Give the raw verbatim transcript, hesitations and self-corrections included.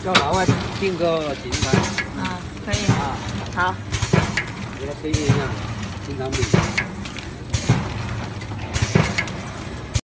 叫老外订个芹菜。 啊，可以啊，好。 给他推荐一下，经常米。